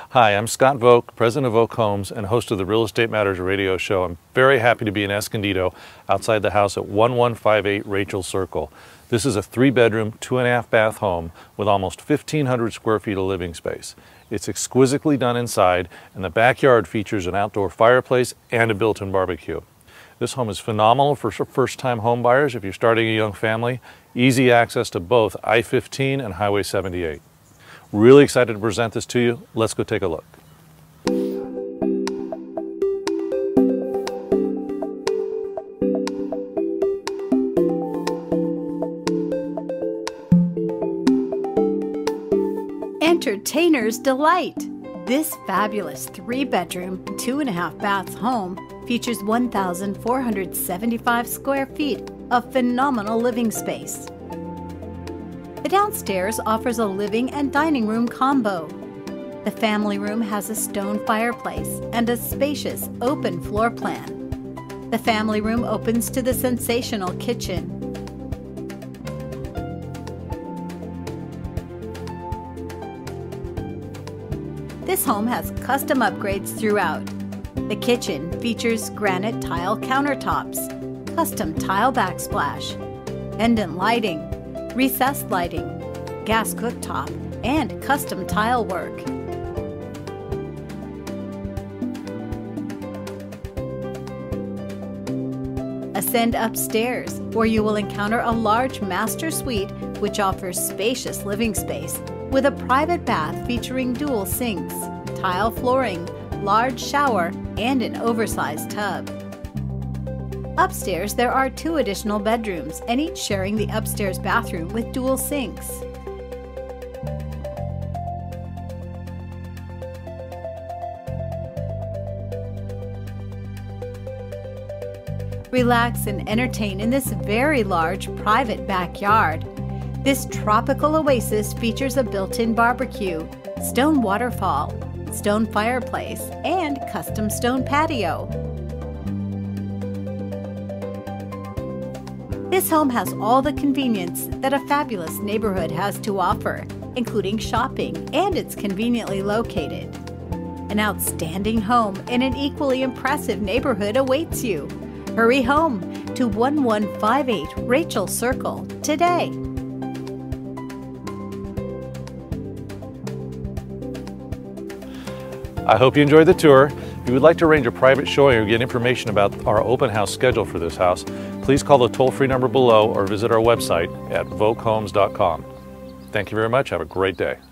Hi, I'm Scott Vogt, president of Vogt Homes and host of the Real Estate Matters radio show. I'm very happy to be in Escondido outside the house at 1158 Rachel Circle. This is a 3-bedroom, 2.5-bath home with almost 1,500 square feet of living space. It's exquisitely done inside, and the backyard features an outdoor fireplace and a built-in barbecue. This home is phenomenal for first-time home buyers if you're starting a young family. Easy access to both I-15 and Highway 78. Really excited to present this to you. Let's go take a look. Entertainer's delight. This fabulous 3-bedroom, 2.5-bath home features 1,475 square feet of phenomenal living space. The downstairs offers a living and dining room combo. The family room has a stone fireplace and a spacious open floor plan. The family room opens to the sensational kitchen. This home has custom upgrades throughout. The kitchen features granite tile countertops, custom tile backsplash, pendant lighting, recessed lighting, gas cooktop, and custom tile work. Ascend upstairs, where you will encounter a large master suite which offers spacious living space with a private bath featuring dual sinks, tile flooring, large shower, and an oversized tub. Upstairs, there are 2 additional bedrooms, and each sharing the upstairs bathroom with dual sinks. Relax and entertain in this very large private backyard. This tropical oasis features a built-in barbecue, stone waterfall, stone fireplace, and custom stone patio. This home has all the convenience that a fabulous neighborhood has to offer, including shopping, and it's conveniently located. An outstanding home in an equally impressive neighborhood awaits you. Hurry home to 1158 Rachel Circle today. I hope you enjoyed the tour. If you would like to arrange a private showing or get information about our open house schedule for this house, please call the toll-free number below or visit our website at vogthomes.com. Thank you very much. Have a great day.